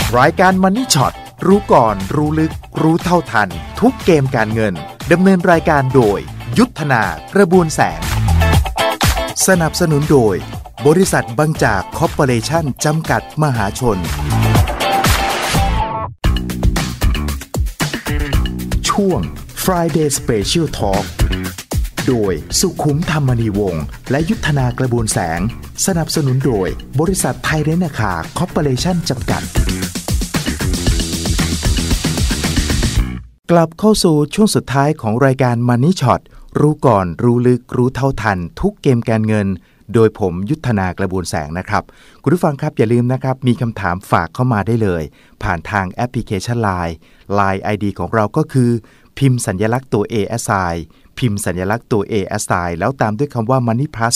รายการ Money Shot รู้ก่อนรู้ลึกรู้เท่าทันทุกเกมการเงินดำเนินรายการโดยยุทธนากระบวนแสงสนับสนุนโดยบริษัทบางจากคอร์ปอเรชั่นจำกัดมหาชนช่วง Friday Special Talk โดยสุขุมธรรมนีวงศ์และยุทธนากระบวนแสงสนับสนุนโดยบริษัทไทยเรนนาคาคอร์ปอเรชั่นจำกัดกลับเข้าสู่ช่วงสุดท้ายของรายการ Money Shot รู้ก่อนรู้ลึกรู้เท่าทันทุกเกมการเงินโดยผมยุทธนากระบวนแสงนะครับคุณผู้ฟังครับอย่าลืมนะครับมีคำถามฝากเข้ามาได้เลยผ่านทางแอปพลิเคชัน Line ID ของเราก็คือพิมพ์สัญลักษณ์ตัว A SI พิมพ์สัญลักษณ์ตัว A SI แล้วตามด้วยคำว่า Money Plus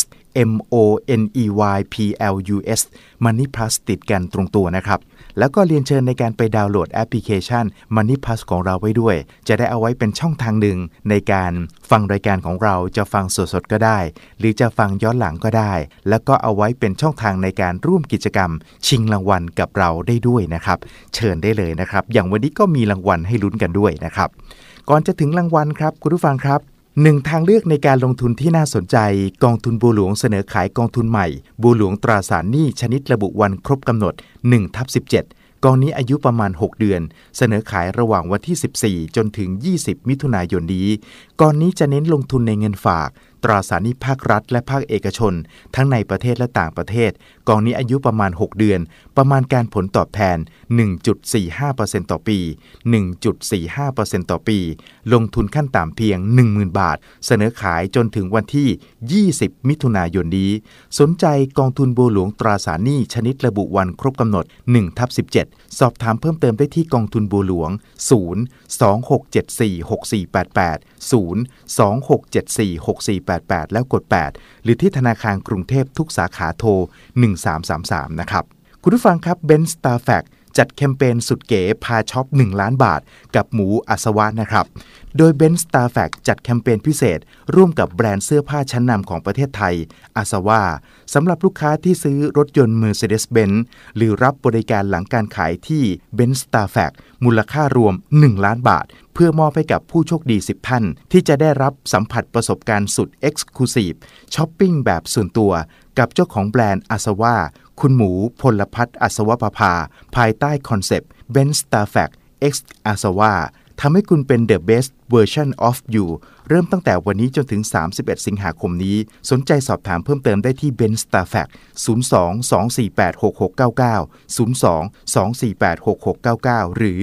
MONEYPLUS Money Plus ติดกันตรงตัวนะครับแล้วก็เรียนเชิญในการไปดาวน์โหลดแอปพลิเคชัน Money Plus ของเราไว้ด้วยจะได้เอาไว้เป็นช่องทางหนึ่งในการฟังรายการของเราจะฟังสดๆก็ได้หรือจะฟังย้อนหลังก็ได้แล้วก็เอาไว้เป็นช่องทางในการร่วมกิจกรรมชิงรางวัลกับเราได้ด้วยนะครับเชิญได้เลยนะครับอย่างวันนี้ก็มีรางวัลให้ลุ้นกันด้วยนะครับก่อนจะถึงรางวัลครับคุณผู้ฟังครับ1ทางเลือกในการลงทุนที่น่าสนใจกองทุนบัวหลวงเสนอขายกองทุนใหม่บัวหลวงตราสารหนี้ชนิดระบุวันครบกำหนด 1/17 กองนี้อายุประมาณ6เดือนเสนอขายระหว่างวันที่14จนถึง20มิถุนายนนี้กองนี้จะเน้นลงทุนในเงินฝากตราสารหนี้ภาครัฐและภาคเอกชนทั้งในประเทศและต่างประเทศกองนี้อายุประมาณ6เดือนประมาณการผลตอบแทน 1.45% ต่อปี 1.45% ต่อปีลงทุนขั้นต่ำเพียง 10,000 บาทเสนอขายจนถึงวันที่20มิถุนายนนี้สนใจกองทุนบัวหลวงตราสารหนี้ชนิดระบุวันครบกำหนด 1/17 สอบถามเพิ่มเติมได้ที่กองทุนบัวหลวง 026746488 026746488 แล้วกด 8 หรือที่ธนาคารกรุงเทพทุกสาขาโทร 1333 นะครับคุณผู้ฟังครับ Benz Star Fact จัดแคมเปญสุดเก๋พาช็อป1ล้านบาทกับหมูอัศวะนะครับโดย Benz Star Fact จัดแคมเปญพิเศษร่วมกับแบรนด์เสื้อผ้าชั้นนำของประเทศไทยอัศวะสำหรับลูกค้าที่ซื้อรถยนต์ Mercedes-Benz หรือรับบริการหลังการขายที่ Benz Star Fact มูลค่ารวม1ล้านบาทเพื่อมอบให้กับผู้โชคดี10ท่านที่จะได้รับสัมผัสประสบการณ์สุด Exclusive ช้อปปิ้งแบบส่วนตัวกับเจ้าของแบรนด์อัศวะคุณหมูพลพัฒน์อัศวประภาภายใต้คอนเซปต์ Benz Star Fact X อัศวะทำให้คุณเป็น The Best Version of You เริ่มตั้งแต่วันนี้จนถึง31สิงหาคมนี้สนใจสอบถามเพิ่มเติมได้ที่ Benz Star Fact 02-248-6699 หรือ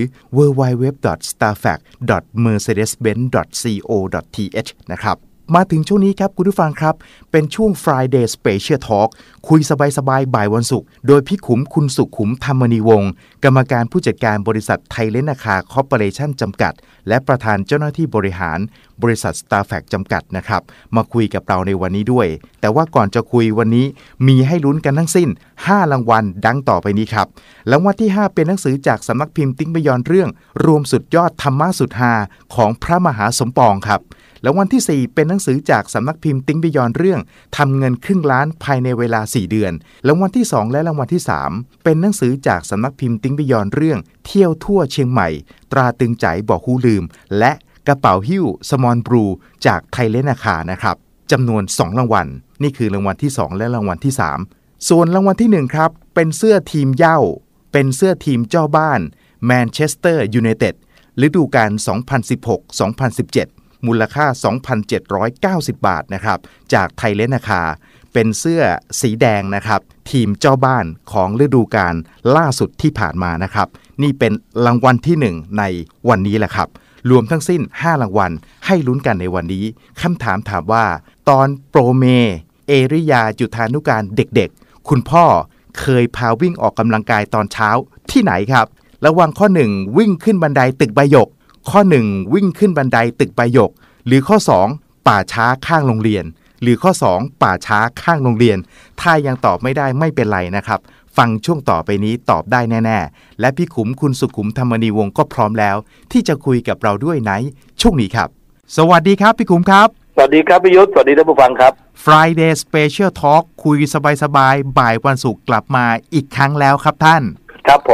www.starfact.mercedes-benz.co.th นะครับมาถึงช่วงนี้ครับคุณผู้ฟังครับเป็นช่วง Friday Special Talk คุยสบายๆบ่ายวันศุกร์โดยพี่ขุมคุณสุขุมธรรมนีวงศ์กรรมการผู้จัดการบริษัทไทยเรนนาคาคอร์ปอเรชั่นจำกัดและประธานเจ้าหน้าที่บริหารบริษัท Star Fact จำกัดนะครับมาคุยกับเราในวันนี้ด้วยแต่ว่าก่อนจะคุยวันนี้มีให้ลุ้นกันทั้งสิ้น5รางวัลดังต่อไปนี้ครับรางวัลที่5เป็นหนังสือจากสำนักพิมพ์ติ๊งบยอนเรื่องรวมสุดยอดธรรมะสุดฮาของพระมหาสมปองครับรางวัลที่4เป็นหนังสือจากสำนักพิมพ์ติ๊งบยอนเรื่องทำเงินครึ่งล้านภายในเวลา4เดือนรางวัลที่2และรางวัลที่3เป็นหนังสือจากสำนักพิมพ์ติ๊งบยอนเรื่องเที่ยวทั่วเชียงใหม่ตราตึงใจบอกฮู้ลืมและกระเป๋าหิ้วสมอลบรูจากไทยเรนนาคานะครับจำนวน2รางวัลนี่คือรางวัลที่2และรางวัลที่3ส่วนรางวัลที่1ครับเป็นเสื้อทีมเหย้าเป็นเสื้อทีมเจ้าบ้านแมนเชสเตอร์ยูไนเต็ดฤดูกาล 2016-2017 มูลค่า 2,790 บาทนะครับจากไทยเรนนาคาเป็นเสื้อสีแดงนะครับทีมเจ้าบ้านของฤดูกาลล่าสุดที่ผ่านมานะครับนี่เป็นรางวัลที่1ในวันนี้แหละครับรวมทั้งสิ้น5รางวัลให้ลุ้นกันในวันนี้คำถามถามว่าตอนโปรเมเอริยาจุฑานุการเด็กๆคุณพ่อเคยพาวิ่งออกกำลังกายตอนเช้าที่ไหนครับระหว่างข้อ1วิ่งขึ้นบันไดตึกใบหยกข้อ1วิ่งขึ้นบันไดตึกใบหยกหรือข้อ2ป่าช้าข้างโรงเรียนหรือข้อ2ป่าช้าข้างโรงเรียนถ้ายังตอบไม่ได้ไม่เป็นไรนะครับฟังช่วงต่อไปนี้ตอบได้แน่ๆและพี่ขุมคุณสุขุมธรรมนีวงศ์ก็พร้อมแล้วที่จะคุยกับเราด้วยในช่วงนี้ครับสวัสดีครับพี่ขุมครับสวัสดีครับพี่ยุทธสวัสดีท่านผู้ฟังครับ Friday Special Talk คุยสบายๆบ่ายวันศุกร์กลับมาอีกครั้งแล้วครับท่านครับผม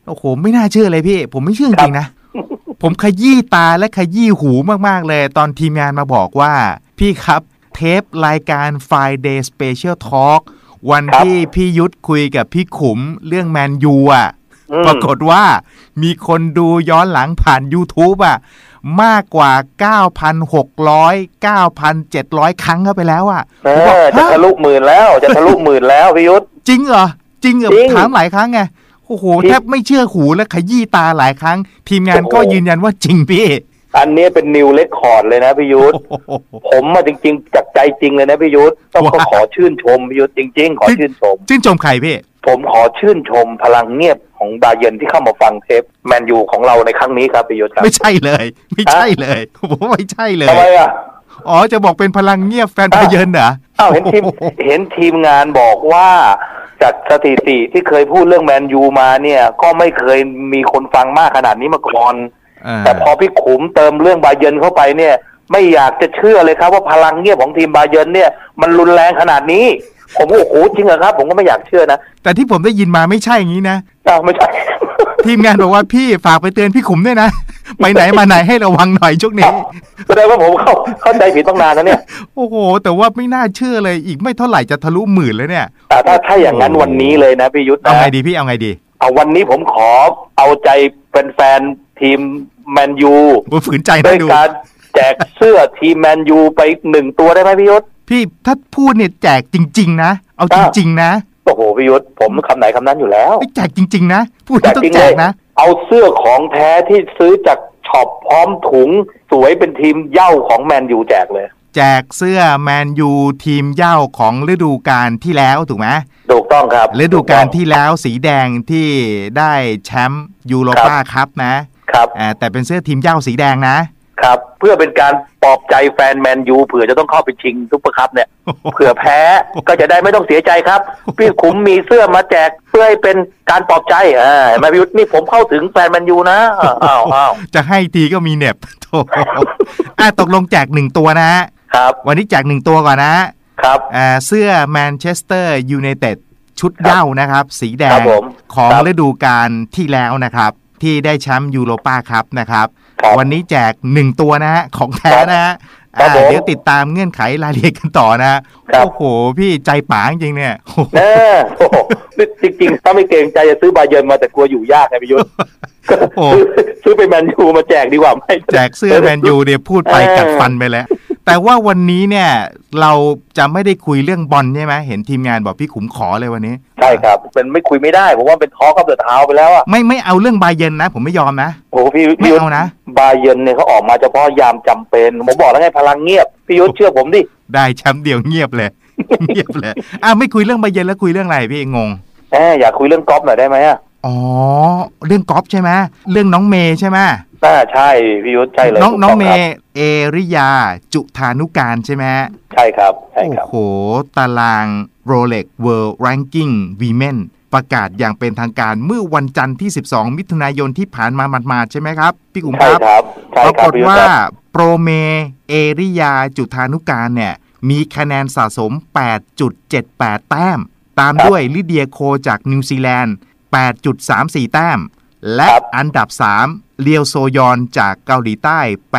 โอ้โหไม่น่าเชื่อเลยพี่ผมไม่เชื่อจริงๆนะผมขยี้ตาและขยี้หูมากๆเลยตอนทีมงานมาบอกว่าพี่ครับเทปรายการ Friday Special Talk วันที่พี่ยุทธคุยกับพี่ขุมเรื่องแมนยูอ่ะปรากฏว่ามีคนดูย้อนหลังผ่าน YouTube อ่ะมากกว่า 9,600 9,700 ครั้งเข้าไปแล้วอ่ะจะทะลุหมื่นแล้วจะทะลุหมื่นแล้วพี่ยุทธจริงเหรอจริงเหรอถามหลายครั้งไงโอ้โหแทบไม่เชื่อหูและขยี้ตาหลายครั้งทีมงานก็ยืนยันว่าจริงพี่อันนี้เป็นนิวเรคคอร์ดเลยนะพี่ยุทธผมมาจริงๆจากใจจริงเลยนะพี่ยุทธต้องขอชื่นชมพี่ยุทธจริงๆขอชื่นชมใครพี่ผมขอชื่นชมพลังเงียบของบาเยิร์นที่เข้ามาฟังเทปแมนยูของเราในครั้งนี้ครับพี่ยุทธครับไม่ใช่เลยไม่ใช่เลยผมไม่ใช่เลยทำไมอ่ะอ๋อจะบอกเป็นพลังเงียบแฟนบาเยิร์นเหรอเห็นทีมงานบอกว่าจากสถิติที่เคยพูดเรื่องแมนยูมาเนี่ยก็ไม่เคยมีคนฟังมากขนาดนี้มาก่อนแต่พอพี่ขุมเติมเรื่องบาเยิร์นเข้าไปเนี่ยไม่อยากจะเชื่อเลยครับว่าพลังเงียบของทีมบาเยิร์นเนี่ยมันรุนแรงขนาดนี้ผมโอ้โหจริงเหรอครับผมก็ไม่อยากเชื่อนะแต่ที่ผมได้ยินมาไม่ใช่อย่างนี้นะไม่ใช่ทีมงานบอกว่าพี่ฝากไปเตือนพี่ขุมด้วยนะไปไหนมาไหนให้ระวังหน่อยช่วงนี้แสดงว่าผมเข้าใจผิดต้องนานแล้วเนี่ยโอ้โหแต่ว่าไม่น่าเชื่อเลยอีกไม่เท่าไหร่จะทะลุหมื่นเลยเนี่ยถ้าอย่างนั้นวันนี้เลยนะพี่ยุทธเอาไงดีพี่เอาไงดีเอาวันนี้ผมขอเอาใจเป็นแฟนทีมแมนยูฝืนใจนะด้วยการแจกเสื้อทีมแมนยูไป1 ตัวได้ไหมพี่ยุทธพี่ถ้าพูดเนี่ยแจกจริงๆนะเอาจริงๆนะโอ้โหพี่ยุทธผมคำไหนคำนั้นอยู่แล้วแจกจริงๆนะพูดต้องแจกนะเอาเสื้อของแท้ที่ซื้อจากช็อปพร้อมถุงสวยเป็นทีมเหย้าของแมนยูแจกเลยแจกเสื้อแมนยูทีมเหย้าของฤดูกาลที่แล้วถูกไหมถูกต้องครับฤดูกาลที่แล้วสีแดงที่ได้แชมป์ยูโรป้าคัพนะครับแต่เป็นเสื้อทีมเหย้าสีแดงนะครับเพื่อเป็นการปลอบใจแฟนแมนยูเผื่อจะต้องเข้าไปชิงซุปเปอร์คัพเนี่ยเผื่อแพ้ก็จะได้ไม่ต้องเสียใจครับพี่ขุมมีเสื้อมาแจกเพื่อให้เป็นการปลอบใจมาพิวนี่ผมเข้าถึงแฟนแมนยูนะอ้าวจะให้ทีก็มีเน็บโถตกลงแจก1 ตัวนะครับวันนี้แจก1 ตัวก่อนนะครับเสื้อแมนเชสเตอร์ยูไนเต็ดชุดเหย้านะครับสีแดงของฤดูกาลที่แล้วนะครับที่ได้แชมป์ยูโรป้าคัพนะครับวันนี้แจก1 ตัวนะฮะของแท้นะฮะเดี๋ยวติดตามเงื่อนไขรายละเอียดกันต่อนะโอ้โหพี่ใจป๋าจริงเนี่ยจริงๆถ้าไม่เกรงใจจะซื้อบาเยิร์นมาแต่กลัวอยู่ยากไงพี่ยุทธซื้อไปแมนยูมาแจกดีกว่าไม่แจกเสื้อแมนยูเนี่ยพูดไปกัดฟันไปแล้วแต่ว่าวันนี้เนี่ยเราจะไม่ได้คุยเรื่องบอลใช่ไหมเห็นทีมงานบอกพี่ขุมขอเลยวันนี้ใช่ครับเป็นไม่คุยไม่ได้ผมว่าเป็นทอล์กกับเดอะเท้าไปแล้วอ่ะไม่เอาเรื่องบาเยิร์นนะผมไม่ยอมนะโอ้พี่ไม่เอานะบาเยิร์นเนี่ยเขาออกมาเฉพาะยามจำเป็นผมบอกแล้วไงพลังเงียบพี่ยุทธเชื่อผมดิได้แชมป์เดียวเงียบเลยเงียบเลยไม่คุยเรื่องบาเยิร์นแล้วคุยเรื่องอะไรพี่งงอยากคุยเรื่องกอล์ฟหน่อยได้ไหมอ๋อเรื่องกอล์ฟใช่ไหมเรื่องน้องเมย์ใช่ไหมใช่พี่ยุทธใช่เลยน้องเมย์เอริยาจุธานุการใช่ไหมใช่ครับใช่ครับโอ้โหตาราง Rolex World Ranking Women ประกาศอย่างเป็นทางการเมื่อวันจันทร์ที่12 มิถุนายนที่ผ่านมาหมาดๆใช่ไหมครับพี่กุมครับปรากฏว่าโปรเมเอริยาจุธานุการเนี่ยมีคะแนนสะสม 8.78 แต้มตามด้วยลิเดียโคจากนิวซีแลนด์ 8.34 แต้มและอันดับ3เลียวโซยอนจากเกาหลีใต้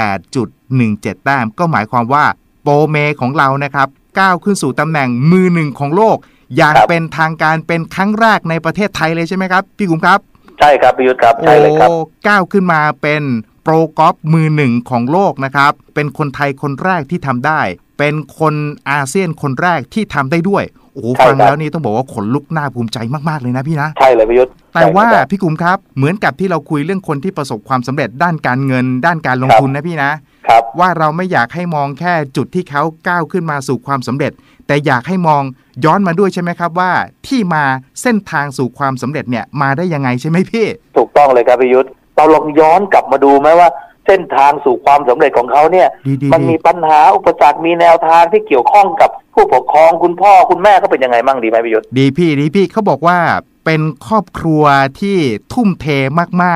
8.17 แต้มก็หมายความว่าโปรเมของเรานะครับก้าวขึ้นสู่ตำแหน่งมือ1ของโลกอย่างเป็นทางการเป็นครั้งแรกในประเทศไทยเลยใช่ไหมครับพี่กุมครับใช่ครับพี่ยุทธครับใช่เลยครับก้าวขึ้นมาเป็นโปรกอล์ฟมือ1ของโลกนะครับเป็นคนไทยคนแรกที่ทำได้เป็นคนอาเซียนคนแรกที่ทำได้ด้วยโอ้ฟังแล้วนี่ต้องบอกว่าขนลุกน่าภูมิใจมากๆเลยนะพี่นะใช่เลยพี่ยุทธแต่ว่าพี่กุมครับเหมือนกับที่เราคุยเรื่องคนที่ประสบความสำเร็จด้านการเงินด้านการลงทุนนะพี่นะว่าเราไม่อยากให้มองแค่จุดที่เขาก้าวขึ้นมาสู่ความสำเร็จแต่อยากให้มองย้อนมาด้วยใช่ไหมครับว่าที่มาเส้นทางสู่ความสำเร็จเนี่ยมาได้ยังไงใช่ไหมพี่ถูกต้องเลยครับพี่ยุทธเราลองย้อนกลับมาดูไหมว่าเส้นทางสู่ความสำเร็จของเขาเนี่ยมันมีปัญหาอุปสรรคมีแนวทางที่เกี่ยวข้องกับผู้ปกครองคุณพ่อคุณแม่เขาเป็นยังไงบ้างดีไหมพี่ยุทธดีพี่เขาบอกว่าเป็นครอบครัวที่ทุ่มเทมากๆ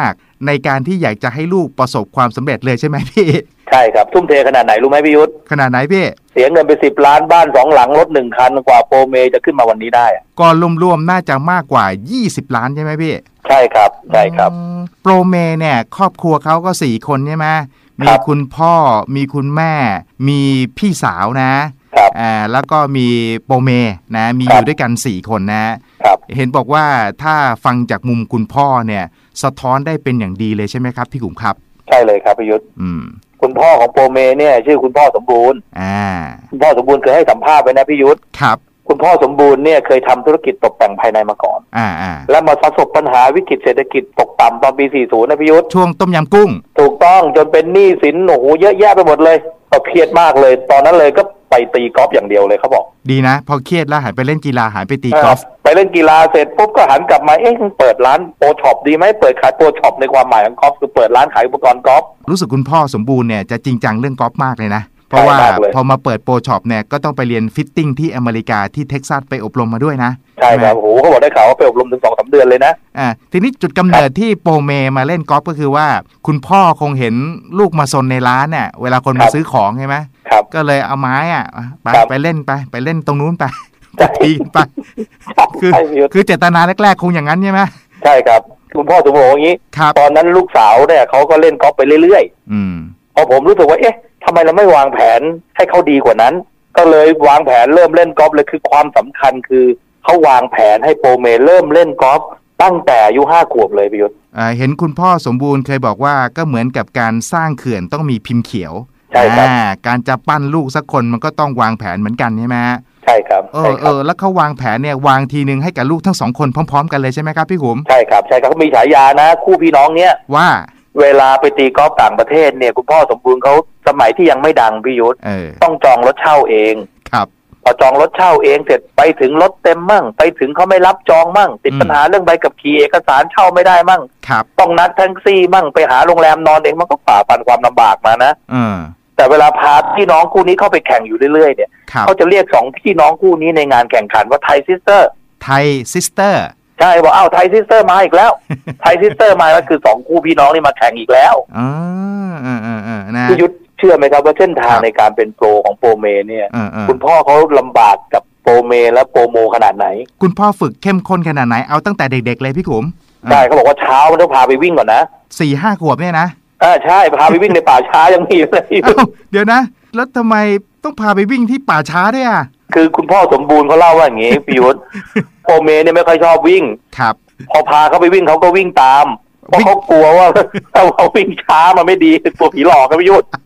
ในการที่อยากจะให้ลูกประสบความสำเร็จเลยใช่ไหมพี่ใช่ครับทุ่มเทขนาดไหนรู้ไหมพี่ยุทธขนาดไหนพี่เสียเงินไป10 ล้านบ้าน2 หลังรถ1 คันกว่าโปรเมจะขึ้นมาวันนี้ได้ก็รวมๆน่าจะมากกว่า20 ล้านใช่ไหมพี่ใช่ครับใช่ครับโปรเมเนี่ยครอบครัวเขาก็4 คนใช่ไหมมีคุณพ่อมีคุณแม่มีพี่สาวนะแล้วก็มีโปรเมนะมีอยู่ด้วยกัน4 คนนะเห็นบอกว่าถ้าฟังจากมุมคุณพ่อเนี่ยสะท้อนได้เป็นอย่างดีเลยใช่ไหมครับพี่ขุมครับใช่เลยครับพี่ยุทธคุณพ่อของโปรเมเนี่ยชื่อคุณพ่อสมบูรณ์คุณพ่อสมบูรณ์เคยให้สัมภาษณ์ไว้นะพี่ยุทธครับคุณพ่อสมบูรณ์เนี่ยเคยทำธุรกิจตกแต่งภายในมาก่อนแล้วมาประสบปัญหาวิกฤตเศรษฐกิจตกต่ำตอนปี40นะพี่ยุทธช่วงต้มยำกุ้งถูกต้องจนเป็นหนี้สินโอ้โหเยอะแยะไปหมดเลยก็เครียดมากเลยตอนนั้นเลยก็ไปตีกอล์ฟอย่างเดียวเลยเขาบอกดีนะพอเครียดแล้วหันไปเล่นกีฬาหันไปตีกอล์ฟไปเล่นกีฬาเสร็จปุ๊บก็หันกลับมาเปิดร้านโปรช็อปดีไหมเปิดขายโปรช็อปในความหมายของกอล์ฟคือเปิดร้านขายอุปกรณ์กอล์ฟรู้สึกคุณพ่อสมบูรณ์เนี่ยจะจริงจังเรื่องกอล์ฟมากเลยนะเพราะว่าพอมาเปิดโปรช็อปเนี่ยก็ต้องไปเรียนฟิตติ้งที่อเมริกาที่เท็กซัสไปอบรมมาด้วยนะใช่ครับโอ้โหเขาบอกได้ข่าวว่าไปอบรมถึง 2-3 เดือนเลยนะทีนี้จุดกำเนิดที่โปรเมมาเล่นกอล์ฟก็คือว่าคุณพ่อคงเห็นลูกมาซนในร้านเนี่ยเวลาคนมาซื้อของใช่ไหมก็เลยเอาไม้ไปเล่นไปเล่นตรงนู้นไปตีไปคือเจตนาแรกๆคงอย่างนั้นใช่ไหมใช่ครับคุณพ่อสมบูรณ์อย่างนี้ตอนนั้นลูกสาวเนี่ยเขาก็เล่นกอล์ฟไปเรื่อยๆพอผมรู้สึกว่าทำไมเราไม่วางแผนให้เขาดีกว่านั้นก็เลยวางแผนเริ่มเล่นกอล์ฟเลยคือความสำคัญคือเขาวางแผนให้โปรเมเริ่มเล่นกอล์ฟตั้งแต่อายุ5 ขวบเลยพี่ยุทธเห็นคุณพ่อสมบูรณ์เคยบอกว่าก็เหมือนกับการสร้างเขื่อนต้องมีพิมพ์เขียวใช่ครับการจะปั้นลูกสักคนมันก็ต้องวางแผนเหมือนกันใช่ไหมใช่ครับแล้วเขาวางแผนเนี่ยวางทีนึงให้กับลูกทั้ง2 คนพร้อมๆกันเลยใช่ไหมครับพี่ขุมใช่ครับเขามีฉายานะคู่พี่น้องเนี้ยว่าเวลาไปตีกอล์ฟต่างประเทศเนี่ยคุณพ่อสมบูรณ์เขาสมัยที่ยังไม่ดังพี่ยุทธต้องจองรถเช่าเองครับพอจองรถเช่าเองเสร็จไปถึงรถเต็มมั่งไปถึงเขาไม่รับจองมั่งติดปัญหาเรื่องใบขับขี่เอกสารเช่าไม่ได้มั่งต้องนัดแท็กซี่มั่งไปหาโรงแรมนอนเองมันก็ฝ่าฟันความลำบากมานะแต่เวลาพาพี่น้องคู่นี้เข้าไปแข่งอยู่เรื่อยๆเนี่ยเขาจะเรียก2 พี่น้องคู่นี้ในงานแข่งขันว่าไทยซิสเตอร์ใช่บอกไทยซิสเตอร์มาอีกแล้วไทยซิสเตอร์มาก็คือ2 คู่พี่น้องนี่มาแข่งอีกแล้วพี่ยุทธเชื่อไหมครับว่าเส้นทางในการเป็นโปรของโปรเมเนี่ยคุณพ่อเขาลำบากกับโปรเมและโปรโมขนาดไหนคุณพ่อฝึกเข้มข้นขนาดไหนเอาตั้งแต่เด็กๆเลยพี่ขุมใช่เขาบอกว่าเช้ามันต้องพาไปวิ่งก่อนนะ 4-5 ขวบเนี่ยนะใช่พาไปวิ่งในป่าช้ายังมีเลยเดี๋ยวนะแล้วทำไมต้องพาไปวิ่งที่ป่าช้าด้วยคือคุณพ่อสมบูรณ์เขาเล่าว่าอย่างงี้พี่ยุทธโปรเมเนี่ยไม่ค่อยชอบวิ่งครับพอพาเขาไปวิ่งเขาก็วิ่งตามเพราะเขากลัวว่าถ้าเขาวิ่งช้ามันไม่ดีกลัวผีหลอกครับพี่ยุทธ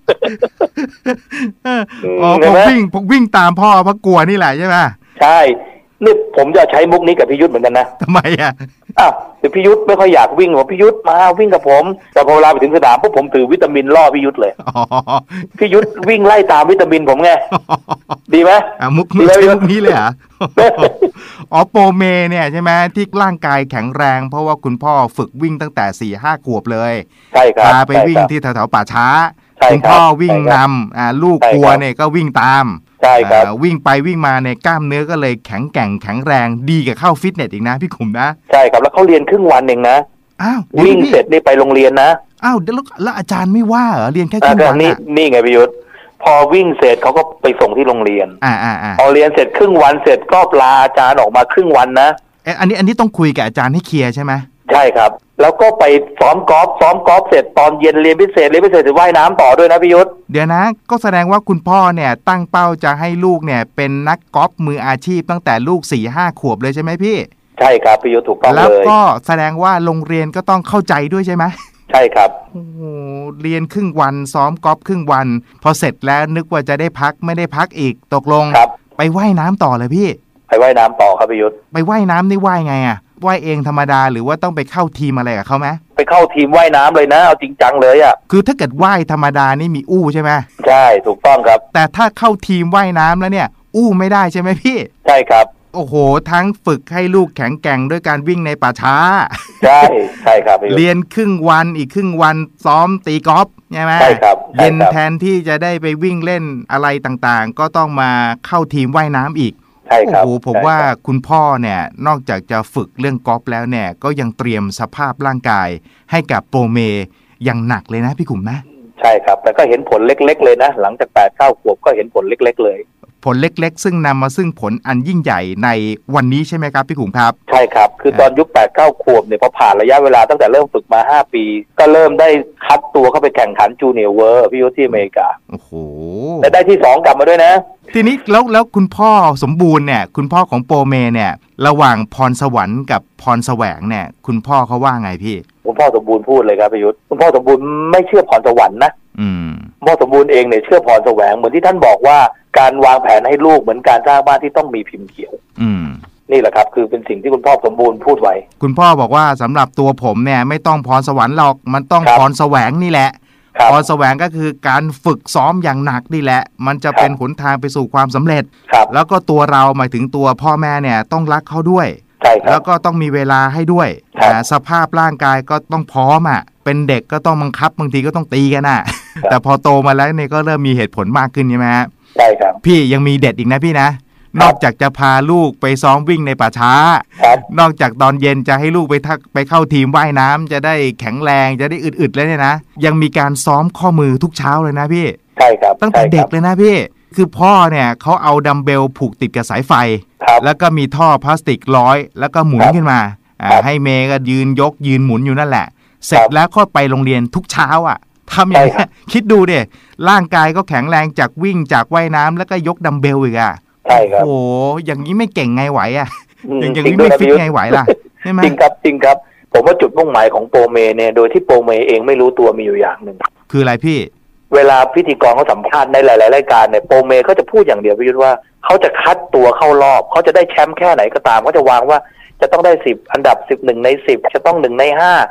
ผมวิ่งตามพ่อเพราะกลัวนี่แหละใช่ไหมใช่นี่ผมจะใช้มุกนี้กับพี่ยุทธเหมือนกันนะทำไมแต่พี่ยุทธไม่ค่อยอยากวิ่งบอกพี่ยุทธมาวิ่งกับผมแต่พอเวลาไปถึงสนามปุ๊บผมถือวิตามินล่อพี่ยุทธเลยพี่ยุทธวิ่งไล่ตามวิตามินผมไงดีไหมมุกนี้เลยโปรเมเนี่ยใช่ไหมที่ร่างกายแข็งแรงเพราะว่าคุณพ่อฝึกวิ่งตั้งแต่4-5 ขวบเลยใช่ครับพาไปวิ่งที่แถวๆป่าช้าคุณพ่อวิ่งนำลูกกลัวเนี่ยก็วิ่งตามใช่ครับวิ่งไปวิ่งมาเนี่ยกล้ามเนื้อก็เลยแข็งแรงดีกับเข้าฟิตเนสอีกนะพี่ขุมนะใช่ครับแล้วเขาเรียนครึ่งวันเองนะวิ่งเสร็จนี่ไปโรงเรียนนะแล้วอาจารย์ไม่ว่าเหรอเรียนแค่ครึ่งวันนี่ไงพี่ยุทธพอวิ่งเสร็จเขาก็ไปส่งที่โรงเรียนพอเรียนเสร็จครึ่งวันเสร็จก็ลาอาจารย์ออกมาครึ่งวันนะอันนี้ต้องคุยกับอาจารย์ให้เคลียร์ใช่ไหมใช่ครับแล้วก็ไปซ้อมกอล์ฟเสร็จตอนเย็นเรียนพิเศษจะว่ายน้ำต่อด้วยนะพี่ยุทธเดี๋ยวนะก็แสดงว่าคุณพ่อเนี่ยตั้งเป้าจะให้ลูกเนี่ยเป็นนักกอล์ฟมืออาชีพตั้งแต่ลูก 4-5 ขวบเลยใช่ไหมพี่ใช่ครับพี่ยุทธถูกต้องเลยแล้วก็แสดงว่าโรงเรียนก็ต้องเข้าใจด้วยใช่ไหมใช่ครับเรียนครึ่งวันซ้อมกอล์ฟครึ่งวันพอเสร็จแล้วนึกว่าจะได้พักไม่ได้พักอีกตกลงไปว่ายน้ำต่อเลยพี่ไปว่ายน้ำต่อครับพี่ยุทธไปว่ายน้ำนี่ว่ายไงว่ายเองธรรมดาหรือว่าต้องไปเข้าทีมอะไรกับเขาไหมไปเข้าทีมว่ายน้ำเลยนะเอาจริงจังเลยคือถ้าเกิดว่ายธรรมดานี่มีอู้ใช่ไหมใช่ถูกต้องครับแต่ถ้าเข้าทีมว่ายน้ำแล้วเนี่ยอู้ไม่ได้ใช่ไหมพี่ใช่ครับโอ้โหทั้งฝึกให้ลูกแข็งแกร่งด้วยการวิ่งในป่าช้าใช่ครับเรียนครึ่งวันอีกครึ่งวันซ้อมตีกอล์ฟใช่ไหมใช่ครับเย็นแทนที่จะได้ไปวิ่งเล่นอะไรต่างๆก็ต้องมาเข้าทีมว่ายน้ำอีกใช่ครับโอ้โหผมว่าคุณพ่อเนี่ยนอกจากจะฝึกเรื่องกอล์ฟแล้วเนี่ยก็ยังเตรียมสภาพร่างกายให้กับโปรเมอย่างหนักเลยนะพี่ขุมนะใช่ครับแต่ก็เห็นผลเล็กๆเลยนะหลังจาก8-9 ขวบก็เห็นผลเล็กๆเลยผลเล็กๆซึ่งนำมาซึ่งผลอันยิ่งใหญ่ในวันนี้ใช่ไหมครับพี่ขุมครับใช่ครับคือตอนยุค8-9 ขวบเนี่ยพอผ่านระยะเวลาตั้งแต่เริ่มฝึกมา5 ปีก็เริ่มได้คัดตัวเข้าไปแข่งขันจูเนียร์เวิลด์พี่ยุทธที่อเมริกาโอ้โหและได้ที่2กลับมาด้วยนะทีนี้แล้วคุณพ่อสมบูรณ์เนี่ยคุณพ่อของโปรเมเนี่ยระหว่างพรสวรรค์กับพรแสวงเนี่ยคุณพ่อเขาว่าไงพี่คุณพ่อสมบูรณ์พูดเลยครับพี่ยุทธคุณพ่อสมบูรณ์ไม่เชื่อพรสวรรค์นะพ่อสมบูรณ์เองเนี่ยเชื่อพรแสวงเหมือนที่ท่านบอกว่าการวางแผนให้ลูกเหมือนการสร้างบ้านที่ต้องมีพิมพ์เขียวนี่แหละครับคือเป็นสิ่งที่คุณพ่อสมบูรณ์พูดไว้คุณพ่อบอกว่าสำหรับตัวผมเนี่ยไม่ต้องพรสวรรค์หรอกมันต้องพรแสวงนี่แหละพรแสวงก็คือการฝึกซ้อมอย่างหนักนี่แหละมันจะเป็นหนทางไปสู่ความสำเร็จแล้วก็ตัวเราหมายถึงตัวพ่อแม่เนี่ยต้องรักเขาด้วยแล้วก็ต้องมีเวลาให้ด้วยสภาพร่างกายก็ต้องพร้อมอ่ะเป็นเด็กก็ต้องบังคับบางทีก็ต้องตีกันน่ะแต่พอโตมาแล้วเนี่ยก็เริ่มมีเหตุผลมากขึ้นใช่ไหมฮะใช่ครับพี่ยังมีเด็ดอีกนะพี่นะนอกจากจะพาลูกไปซ้อมวิ่งในป่าช้านอกจากตอนเย็นจะให้ลูกไปเข้าทีมว่ายน้ำจะได้แข็งแรงจะได้อึดๆแล้วเนี่ยนะยังมีการซ้อมข้อมือทุกเช้าเลยนะพี่ใช่ครับตั้งแต่เด็กเลยนะพี่คือพ่อเนี่ยเขาเอาดัมเบลผูกติดกับสายไฟแล้วก็มีท่อพลาสติกร้อยแล้วก็หมุนขึ้นมาให้เมย์ก็ยืนยกยืนหมุนอยู่นั่นแหละเสร็จแล้วก็ไปโรงเรียนทุกเช้าอ่ะทำอย่างนี้คิดดูดิร่างกายก็แข็งแรงจากวิ่งจากว่ายน้ำแล้วก็ยกดัมเบลอีกอ่ะใช่ครับโอ้อย่างนี้ไม่เก่งไงไหวอ่ะอย่างนี้ไม่ฟิตไงไหวล่ะใช่ไหมจริงครับจริงครับผมว่าจุดมุ่งหมายของโปรเมเนี่ยโดยที่โปรเมเองไม่รู้ตัวมีอยู่อย่างหนึ่งคืออะไรพี่เวลาพิธีกรเขาสัมภาษณ์ในหลายๆรายการเนี่ยโปรเมเขาจะพูดอย่างเดียวพี่ยุทธว่าเขาจะคัดตัวเข้ารอบเขาจะได้แชมป์แค่ไหนก็ตามเขาจะวางว่าจะต้องได้10อันดับ11ใน10จะต้อง1ใน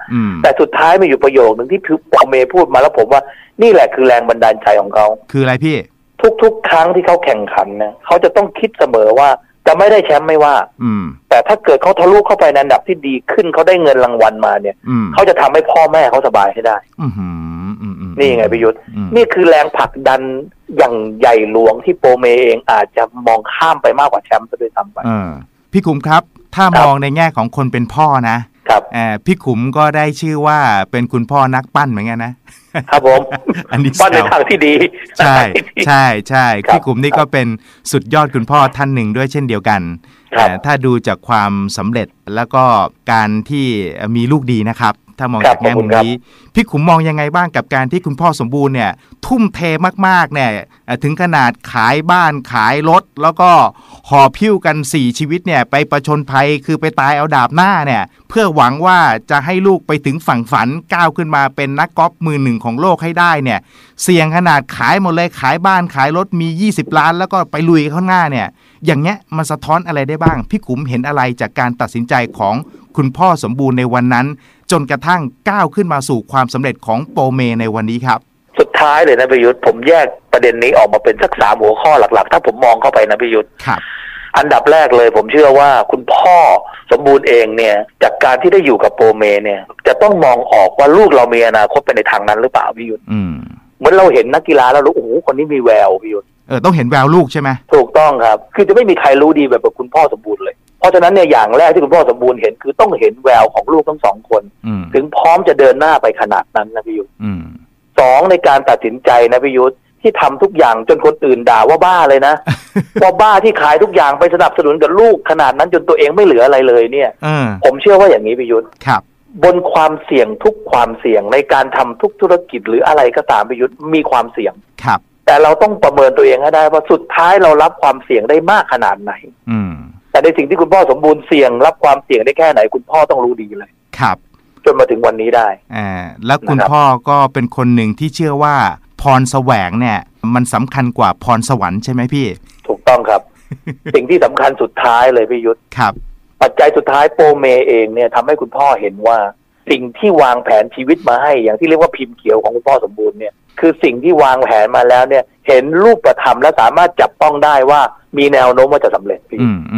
5แต่สุดท้ายมีอยู่ประโยคนึงที่โปรเมพูดมาแล้วผมว่านี่แหละคือแรงบันดาลใจของเขาคืออะไรพี่ทุกครั้งที่เขาแข่งขันเนี่ยเขาจะต้องคิดเสมอว่าจะไม่ได้แชมป์ไม่ว่าแต่ถ้าเกิดเขาทะลุเข้าไปในอันดับที่ดีขึ้นเขาได้เงินรางวัลมาเนี่ยเขาจะทำให้พ่อแม่เขาสบายให้ได้นี่ไงพิยุทธ์นี่คือแรงผลักดันอย่างใหญ่หลวงที่โปรเมเองอาจจะมองข้ามไปมากกว่าแชมป์ซะด้วยซ้ำไปพี่ขุมครับถ้ามองในแง่ของคนเป็นพ่อนะครับพี่ขุมก็ได้ชื่อว่าเป็นคุณพ่อนักปั้นเหมือนกันนะครับผมอันนี้ปั้นในทางที่ดีใช่ใช่ใช่พี่ขุมนี่ก็เป็นสุดยอดคุณพ่อท่านหนึ่งด้วยเช่นเดียวกันถ้าดูจากความสำเร็จแล้วก็การที่มีลูกดีนะครับถ้ามองจากแง่มุมนี้พี่ขุมมองยังไงบ้างกับการที่คุณพ่อสมบูรณ์เนี่ยทุ่มเทมากๆเนี่ยถึงขนาดขายบ้านขายรถแล้วก็หอบพิ้วกัน4ชีวิตเนี่ยไปประชนภัยคือไปตายเอาดาบหน้าเนี่ยเพื่อหวังว่าจะให้ลูกไปถึงฝั่งฝันก้าวขึ้นมาเป็นนักกอล์ฟมือหนึ่งของโลกให้ได้เนี่ยเสี่ยงขนาดขายหมดเลยขายบ้านขายรถมี20 ล้านแล้วก็ไปลุยข้างหน้าเนี่ยอย่างเงี้ยมันสะท้อนอะไรได้บ้างพี่ขุมเห็นอะไรจากการตัดสินใจของคุณพ่อสมบูรณ์ในวันนั้นจนกระทั่งก้าวขึ้นมาสู่ความสำเร็จของโปรเมในวันนี้ครับสุดท้ายเลยนะพิยุทธผมแยกประเด็นนี้ออกมาเป็นสัก3หัวข้อหลักๆถ้าผมมองเข้าไปนะพิยุทธครับอันดับแรกเลยผมเชื่อว่าคุณพ่อสมบูรณ์เองเนี่ยจากการที่ได้อยู่กับโปรเมเนี่ยจะต้องมองออกว่าลูกเรามีอนาคตไปในทางนั้นหรือเปล่าพิยุทธเหมือนเราเห็นนักกีฬาแล้วรู้โอ้โหคนนี้มีแววพิยุทธต้องเห็นแววลูกใช่ไหมถูกต้องครับคือจะไม่มีใครรู้ดีแบบคุณพ่อสมบูรณ์เลยเพราะฉะนั้นเนี่ยอย่างแรกที่คุณพ่อสมบูรณ์เห็นคือต้องเห็นแววของลูกทั้ง2 คนถึงพร้อมจะเดินหน้าไปขนาดนั้นนะพิยุทธ2ในการตัดสินใจนะพิยุทธที่ทำทุกอย่างจนคนอื่นด่าว่าบ้าเลยนะ ว่าบ้าที่ขายทุกอย่างไปสนับสนุนกับลูกขนาดนั้นจนตัวเองไม่เหลืออะไรเลยเนี่ยผมเชื่อว่าอย่างนี้พิยุทธบนความเสี่ยงทุกความเสี่ยงในการทำทุกธุรกิจหรืออะไรก็ตามพิยุทธมีความเสี่ยงแต่เราต้องประเมินตัวเองให้ได้ว่าสุดท้ายเรารับความเสี่ยงได้มากขนาดไหนแต่ในสิ่งที่คุณพ่อสมบูรณ์เสี่ยงรับความเสี่ยงได้แค่ไหนคุณพ่อต้องรู้ดีเลยครับจนมาถึงวันนี้ได้แล้วคุณพ่อก็เป็นคนหนึ่งที่เชื่อว่าพรแสวงเนี่ยมันสำคัญกว่าพรสวรรค์ใช่ไหมพี่ถูกต้องครับ สิ่งที่สำคัญสุดท้ายเลยพี่ยุทธครับปัจจัยสุดท้ายโปรเมเองเนี่ยทำให้คุณพ่อเห็นว่าสิ่งที่วางแผนชีวิตมาให้อย่างที่เรียกว่าพิมพ์เขียวของคุณพ่อสมบูรณ์เนี่ยคือสิ่งที่วางแผนมาแล้วเนี่ยเห็นรูปธรรมและสามารถจับต้องได้ว่ามีแนวโน้มว่าจะสำเร็จพี่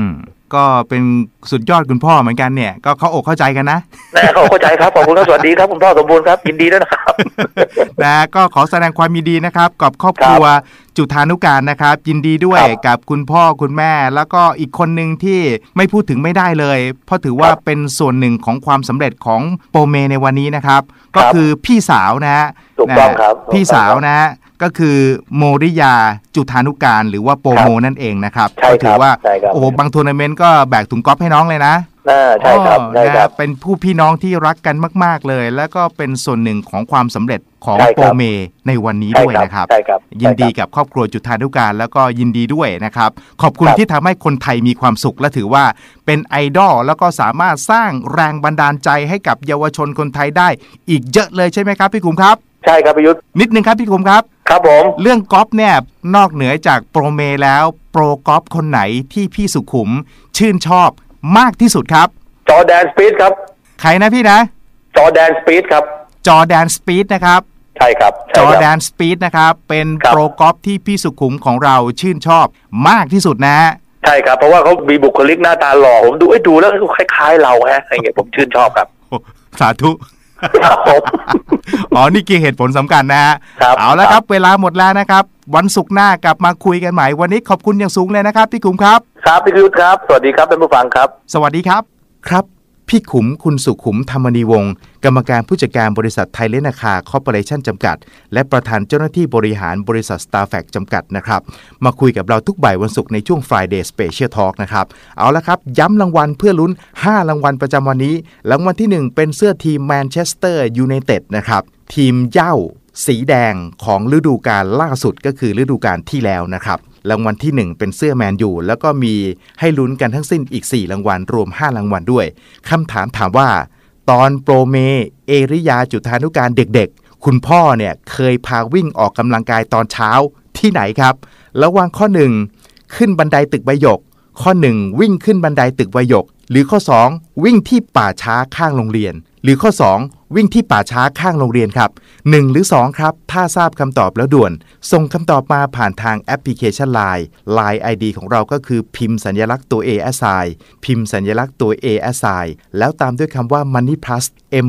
ก็เป็นสุดยอดคุณพ่อเหมือนกันเนี่ยก็เข้าอกเข้าใจกันนะเข้าใจครับขอบคุณครับสวัสดีครับคุณพ่อสมบูรณ์ครับยินดีด้วยนะครับนะก็ขอแสดงความยินดีนะครับกับครอบครัวจุฑานุการนะครับยินดีด้วยกับคุณพ่อคุณแม่แล้วก็อีกคนนึงที่ไม่พูดถึงไม่ได้เลยเพราะถือว่าเป็นส่วนหนึ่งของความสำเร็จของโปรเมในวันนี้นะครับก็คือพี่สาวนะฮะถูกต้องครับพี่สาวนะก็คือโมริยาจุฑานุการหรือว่าโปรโมนั่นเองนะครับก็ถือว่าโอ้บางทัวร์นาเมนต์ก็แบกถุงก๊อฟให้น้องเลยนะใช่ครับใช่ครับเป็นผู้พี่น้องที่รักกันมากๆเลยแล้วก็เป็นส่วนหนึ่งของความสำเร็จของโปรเมในวันนี้ด้วยนะครับยินดีกับครอบครัวจุฑานุการแล้วก็ยินดีด้วยนะครับขอบคุณที่ทำให้คนไทยมีความสุขและถือว่าเป็นไอดอลแล้วก็สามารถสร้างแรงบันดาลใจให้กับเยาวชนคนไทยได้อีกเยอะเลยใช่ไหมครับพี่ขุมครับใช่ครับพี่ยุทธนิดนึงครับพี่ขุมครับครับผมเรื่องกอล์ฟเนี่ยนอกเหนือจากโปรเมแล้วโปรกอล์ฟคนไหนที่พี่สุขุมชื่นชอบมากที่สุดครับจอร์แดนสปีธครับใครนะพี่นะจอร์แดนสปีธครับจอร์แดนสปีธนะครับใช่ครับจอร์แดนสปีธนะครับเป็นโปรกอล์ฟที่พี่สุขุมของเราชื่นชอบมากที่สุดนะใช่ครับเพราะว่าเขามีบุคลิกหน้าตาหล่อผมดูแล้วคล้ายๆเราฮะอะไรเงี้ยผมชื่นชอบครับสาธุอ๋อนี่คือเหตุผลสำคัญนะฮะเอาละครับเวลาหมดแล้วนะครับวันศุกร์หน้ากลับมาคุยกันใหม่วันนี้ขอบคุณอย่างสูงเลยนะครับพี่ขุมครับครับพี่ยุทธครับสวัสดีครับท่านผู้ฟังครับสวัสดีครับครับพี่ขุมคุณสุขุมธรรมนีวงศ์กรรมการผู้จัดการบริษัทไทยเลนนาคาคอร์ปอเรชั่นจำกัดและประธานเจ้าหน้าที่บริหารบริษัท Starfact จำกัดนะครับมาคุยกับเราทุกบ่ายวันศุกร์ในช่วง Friday Special Talk นะครับเอาละครับย้ำรางวัลเพื่อลุ้น5รางวัลประจำวันนี้รางวัลที่1เป็นเสื้อทีมแมนเชสเตอร์ยูไนเต็ดนะครับทีมเหย้าสีแดงของฤดูกาลล่าสุดก็คือฤดูกาลที่แล้วนะครับรางวัลที่1เป็นเสื้อแมนยูแล้วก็มีให้ลุ้นกันทั้งสิ้นอีก4รางวัลรวม5รางวัลด้วยคำถามว่าตอนโปรเมเอริยาจุฑานุการเด็กๆคุณพ่อเนี่ยเคยพาวิ่งออกกำลังกายตอนเช้าที่ไหนครับระหว่างข้อ1ขึ้นบันไดตึกใบหยกข้อ1วิ่งขึ้นบันไดตึกใบหยกหรือข้อ2วิ่งที่ป่าช้าข้างโรงเรียนหรือข้อ2วิ่งที่ป่าช้าข้างโรงเรียนครับ1หรือ2ครับถ้าทราบคำตอบแล้วด่วนส่งคำตอบมาผ่านทางแอปพลิเคชัน Line ID ของเราก็คือพิมพ์สัญลักษณ์ตัว A assign พิมพ์สัญลักษณ์ตัว A assign แล้วตามด้วยคำว่า Money Plus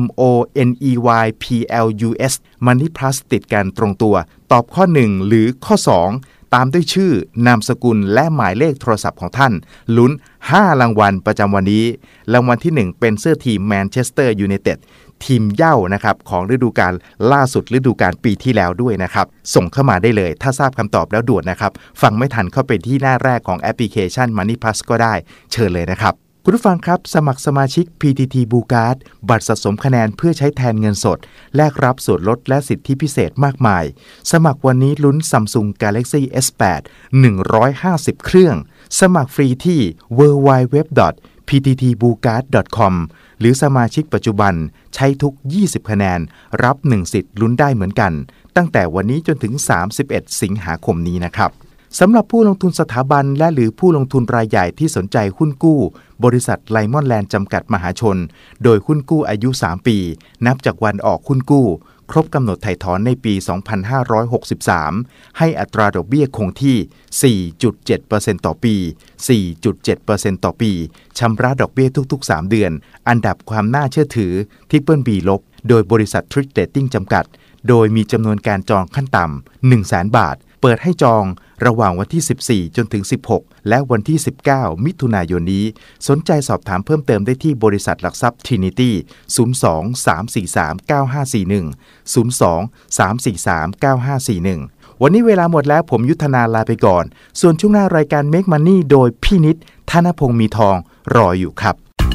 MONEYPLUS Money Plus ติดกันตรงตัวตอบข้อ1หรือข้อ2ตามด้วยชื่อนามสกุลและหมายเลขโทรศัพท์ของท่านลุ้น5รางวัลประจำวันนี้รางวัลที่1เป็นเสื้อทีมแมนเชสเตอร์ยูไนเต็ดทีมเหย้านะครับของฤดูกาลล่าสุดฤดูกาลปีที่แล้วด้วยนะครับส่งเข้ามาได้เลยถ้าทราบคำตอบแล้วด่วนนะครับฟังไม่ทันเข้าไปที่หน้าแรกของแอปพลิเคชัน Money Plus ก็ได้เชิญเลยนะครับคุณผู้ฟังครับสมัครสมาชิก PTT Blue Card บัตรสะสมคะแนนเพื่อใช้แทนเงินสดแลกรับส่วนลดและสิทธิพิเศษมากมายสมัครวันนี้ลุ้น Samsung Galaxy S8 150 เครื่องสมัครฟรีที่ www.pttbluecard.com หรือสมาชิกปัจจุบันใช้ทุก20คะแนนรับ1สิทธิ์ลุ้นได้เหมือนกันตั้งแต่วันนี้จนถึง31สิงหาคมนี้นะครับสำหรับผู้ลงทุนสถาบันและหรือผู้ลงทุนรายใหญ่ที่สนใจหุ้นกู้บริษัทไลมอนแลนด์จำกัดมหาชนโดยหุ้นกู้อายุ3ปีนับจากวันออกหุ้นกู้ครบกำหนดไถ่ถอนในปี 2563 ให้อัตราดอกเบี้ยคงที่ 4.7% ต่อปี 4.7% ต่อปีชำระดอกเบี้ยทุกๆ3เดือนอันดับความน่าเชื่อถือ Triple B ลบโดยบริษัท Trick Rating จำกัดโดยมีจำนวนการจองขั้นต่ำ 100,000 บาทเปิดให้จองระหว่างวันที่14จนถึง16และวันที่19มิถุนายนนี้สนใจสอบถามเพิ่มเติมได้ที่บริษัทหลักทรัพย์ Trinity 02-343-9541 02-343-9541 วันนี้เวลาหมดแล้วผมยุทธนาลาไปก่อนส่วนช่วงหน้ารายการ Make Money โดยพี่นิดธนพงษ์มีทองรออยู่ครับ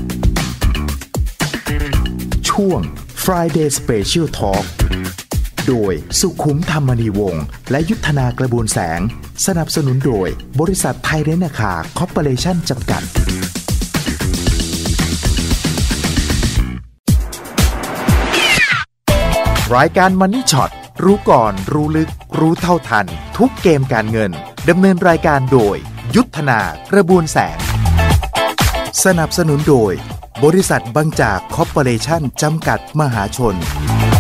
ช่วง Friday Special Talkโดยสุขุมธรรมนีวงศ์และยุทธนากระบวนแสงสนับสนุนโดยบริษัทไทยเลนนาคาคอร์ปอเรชั่นจำกัดรายการ Money Shot รู้ก่อนรู้ลึกรู้เท่าทันทุกเกมการเงินดำเนินรายการโดยยุทธนากระบวนแสงสนับสนุนโดยบริษัทบางจากคอร์ปอเรชั่นจำกัดมหาชน